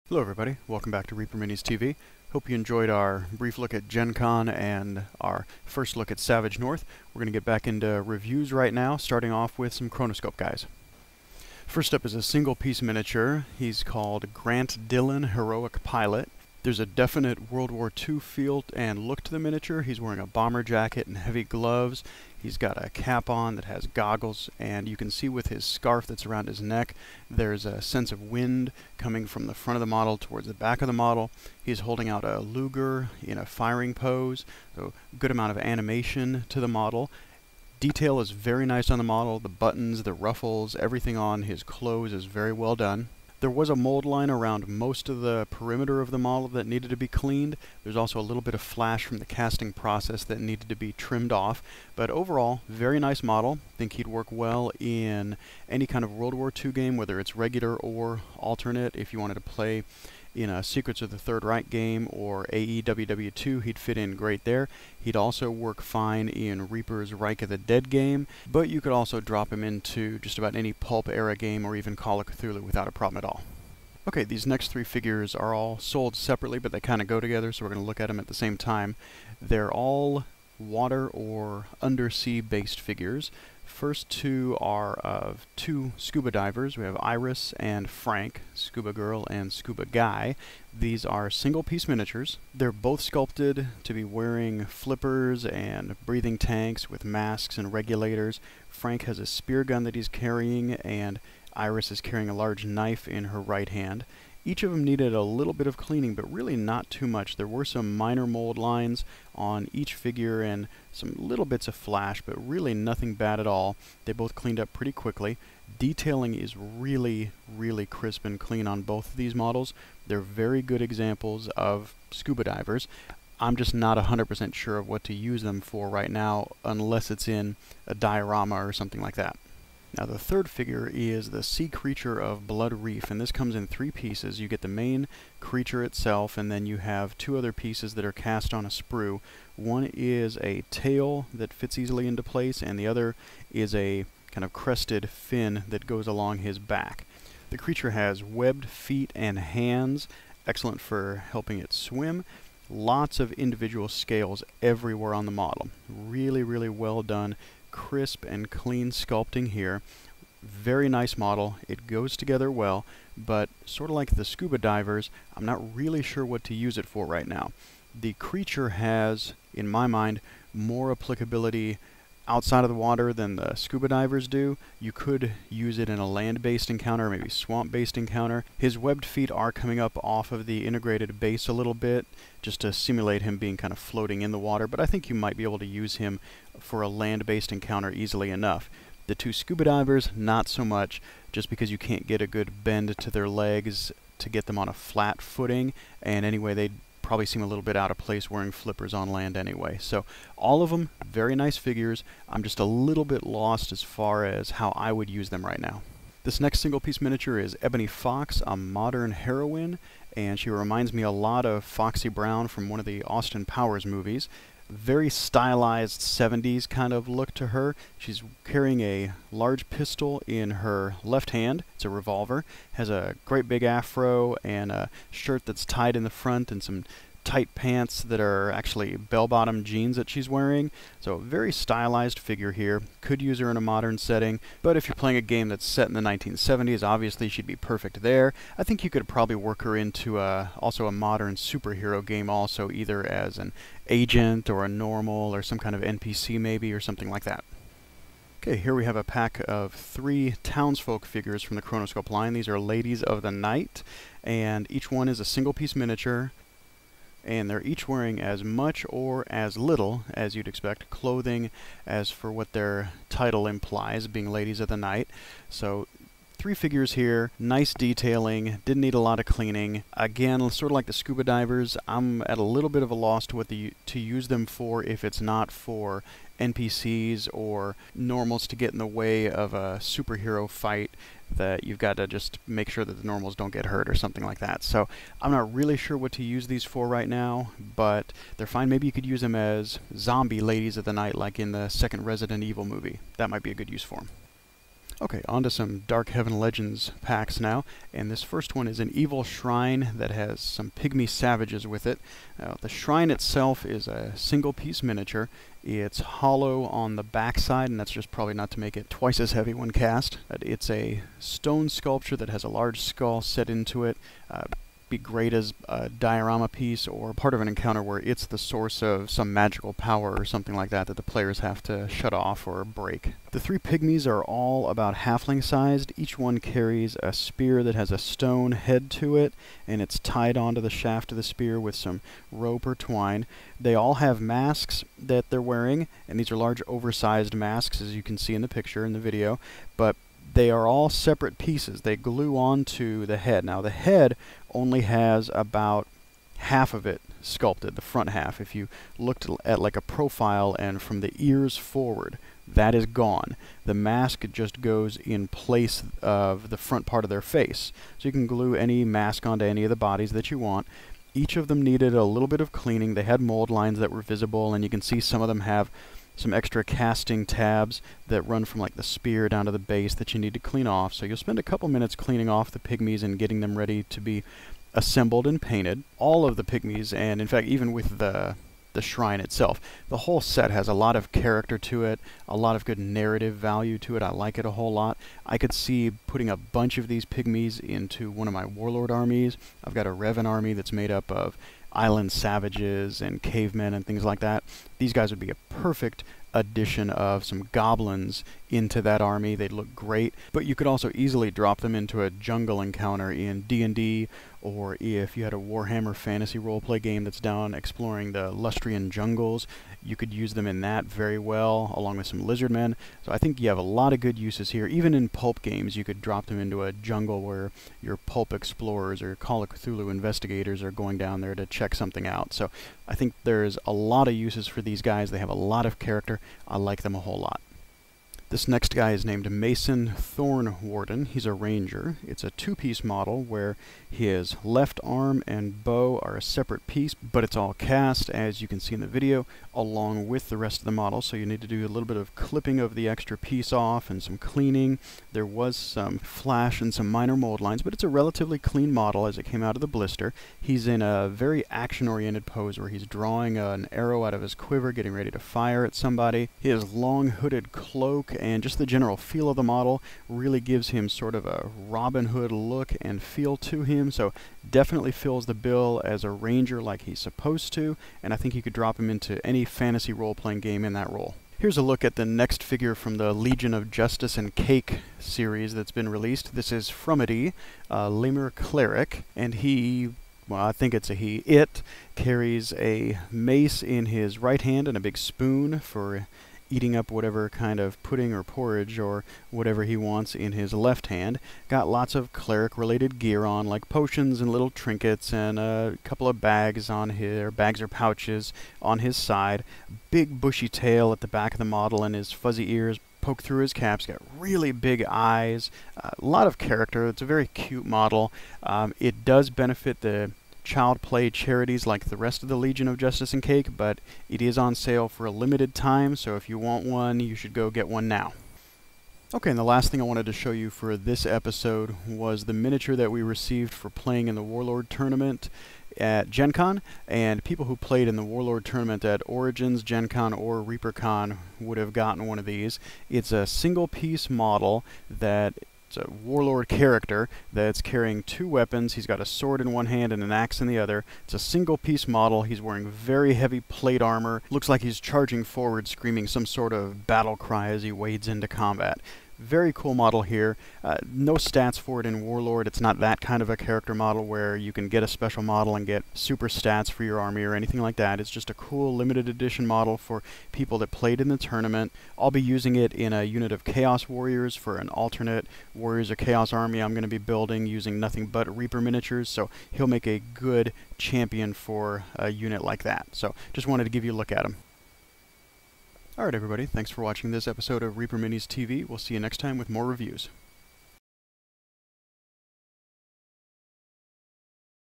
Hello everybody, welcome back to Reaper Minis TV. Hope you enjoyed our brief look at Gen Con and our first look at Savage North. We're going to get back into reviews right now, starting off with some Chronoscope guys. First up is a single piece miniature. He's called Grant Dillon Heroic Pilot. There's a definite World War II feel and look to the miniature. He's wearing a bomber jacket and heavy gloves. He's got a cap on that has goggles, and you can see with his scarf that's around his neck, there's a sense of wind coming from the front of the model towards the back of the model. He's holding out a Luger in a firing pose, so good amount of animation to the model. Detail is very nice on the model. The buttons, the ruffles, everything on his clothes is very well done. There was a mold line around most of the perimeter of the model that needed to be cleaned. There's also a little bit of flash from the casting process that needed to be trimmed off. But overall, very nice model. Think he'd work well in any kind of World War II game, whether it's regular or alternate. If you wanted to play in a Secrets of the Third Reich game or AEWW2, he'd fit in great there. He'd also work fine in Reaper's Reich of the Dead game, but you could also drop him into just about any Pulp era game or even Call of Cthulhu without a problem at all. Okay, these next three figures are all sold separately, but they kind of go together, so we're going to look at them at the same time. They're all water or undersea based figures. First two are of two scuba divers. We have Iris and Frank, Scuba Girl and Scuba Guy. These are single piece miniatures. They're both sculpted to be wearing flippers and breathing tanks with masks and regulators. Frank has a spear gun that he's carrying, and Iris is carrying a large knife in her right hand. Each of them needed a little bit of cleaning, but really not too much. There were some minor mold lines on each figure and some little bits of flash, but really nothing bad at all. They both cleaned up pretty quickly. Detailing is really, really crisp and clean on both of these models. They're very good examples of scuba divers. I'm just not 100% sure of what to use them for right now, unless it's in a diorama or something like that. Now the third figure is the sea creature of Blood Reef, and this comes in three pieces. You get the main creature itself, and then you have two other pieces that are cast on a sprue. One is a tail that fits easily into place, and the other is a kind of crested fin that goes along his back. The creature has webbed feet and hands, excellent for helping it swim. Lots of individual scales everywhere on the model. Really, really well done. Crisp and clean sculpting here. Very nice model. It goes together well, but sort of like the scuba divers, I'm not really sure what to use it for right now. The creature has, in my mind, more applicability outside of the water than the scuba divers do. You could use it in a land-based encounter, maybe swamp-based encounter. His webbed feet are coming up off of the integrated base a little bit, just to simulate him being kind of floating in the water, but I think you might be able to use him for a land-based encounter easily enough. The two scuba divers, not so much, just because you can't get a good bend to their legs to get them on a flat footing, and anyway, they'd probably seem a little bit out of place wearing flippers on land anyway. So all of them, very nice figures. I'm just a little bit lost as far as how I would use them right now. This next single piece miniature is Ebony Fox, a modern heroine, and she reminds me a lot of Foxy Brown from one of the Austin Powers movies. Very stylized 70s kind of look to her. She's carrying a large pistol in her left hand. It's a revolver. Has a great big afro and a shirt that's tied in the front and some tight pants that are actually bell-bottom jeans that she's wearing. So a very stylized figure here. Could use her in a modern setting, but if you're playing a game that's set in the 1970s, obviously she'd be perfect there. I think you could probably work her into also a modern superhero game also, either as an agent or a normal or some kind of NPC maybe or something like that. Okay, here we have a pack of three townsfolk figures from the Chronoscope line. These are Ladies of the Night, and each one is a single piece miniature, and they're each wearing as much or as little, as you'd expect, clothing as for what their title implies, being Ladies of the Night. So three figures here, nice detailing, didn't need a lot of cleaning. Again, sort of like the scuba divers, I'm at a little bit of a loss to what to use them for if it's not for NPCs or normals to get in the way of a superhero fight that you've got to just make sure that the normals don't get hurt or something like that. So I'm not really sure what to use these for right now, but they're fine. Maybe you could use them as zombie Ladies of the Night like in the second Resident Evil movie. That might be a good use for them. Okay, on to some Dark Heaven Legends packs now, and this first one is an Evil Shrine that has some Pygmy Savages with it. The shrine itself is a single-piece miniature. It's hollow on the backside, and that's just probably not to make it twice as heavy when cast. It's a stone sculpture that has a large skull set into it. Be great as a diorama piece or part of an encounter where it's the source of some magical power or something like that that the players have to shut off or break. The three pygmies are all about halfling sized. Each one carries a spear that has a stone head to it, and it's tied onto the shaft of the spear with some rope or twine. They all have masks that they're wearing, and these are large oversized masks as you can see in the picture in the video, but they are all separate pieces. They glue onto the head. Now the head only has about half of it sculpted, the front half. If you looked at like a profile and from the ears forward, that is gone. The mask just goes in place of the front part of their face. So you can glue any mask onto any of the bodies that you want. Each of them needed a little bit of cleaning. They had mold lines that were visible, and you can see some of them have some extra casting tabs that run from like the spear down to the base that you need to clean off. So you'll spend a couple minutes cleaning off the pygmies and getting them ready to be assembled and painted. All of the pygmies, and in fact even with the shrine itself, the whole set has a lot of character to it, a lot of good narrative value to it. I like it a whole lot. I could see putting a bunch of these pygmies into one of my warlord armies. I've got a Revan army that's made up of island savages and cavemen and things like that. These guys would be a perfect addition of some goblins into that army. They'd look great, but you could also easily drop them into a jungle encounter in D&D, or if you had a Warhammer fantasy roleplay game that's down exploring the Lustrian jungles, you could use them in that very well, along with some lizardmen. So I think you have a lot of good uses here. Even in pulp games, you could drop them into a jungle where your pulp explorers or Call of Cthulhu investigators are going down there to check something out. So I think there's a lot of uses for these guys. They have a lot of character. I like them a whole lot. This next guy is named Mason Thornwarden. He's a ranger. It's a two-piece model where his left arm and bow are a separate piece, but it's all cast, as you can see in the video, along with the rest of the model. So you need to do a little bit of clipping of the extra piece off and some cleaning. There was some flash and some minor mold lines, but it's a relatively clean model as it came out of the blister. He's in a very action-oriented pose where he's drawing an arrow out of his quiver, getting ready to fire at somebody. His long hooded cloak and just the general feel of the model really gives him sort of a Robin Hood look and feel to him, so definitely fills the bill as a ranger like he's supposed to, and I think you could drop him into any fantasy role-playing game in that role. Here's a look at the next figure from the Legion of Justice and Cake series that's been released. This is Frumity, Lemur Cleric, and he, well, I think it's a he, it carries a mace in his right hand and a big spoon for eating up whatever kind of pudding or porridge or whatever he wants in his left hand. Got lots of cleric-related gear on, like potions and little trinkets, and a couple of bags on his, bags or pouches on his side. Big bushy tail at the back of the model, and his fuzzy ears poke through his cap. He's got really big eyes, a lot of character. It's a very cute model. It does benefit the child play charities like the rest of the Legion of Justice and Cake, but it is on sale for a limited time, so if you want one, you should go get one now. Okay, and the last thing I wanted to show you for this episode was the miniature that we received for playing in the Warlord tournament at Gen Con, and people who played in the Warlord tournament at Origins, Gen Con, or ReaperCon would have gotten one of these. It's a single-piece model that it's a warlord character that's carrying two weapons. He's got a sword in one hand and an axe in the other. It's a single piece model. He's wearing very heavy plate armor. Looks like he's charging forward, screaming some sort of battle cry as he wades into combat. Very cool model here. No stats for it in Warlord. It's not that kind of a character model where you can get a special model and get super stats for your army or anything like that. It's just a cool limited edition model for people that played in the tournament. I'll be using it in a unit of Chaos Warriors for an alternate Warriors of Chaos army I'm going to be building using nothing but Reaper miniatures, so he'll make a good champion for a unit like that. So just wanted to give you a look at him. Alright everybody, thanks for watching this episode of Reaper Minis TV. We'll see you next time with more reviews.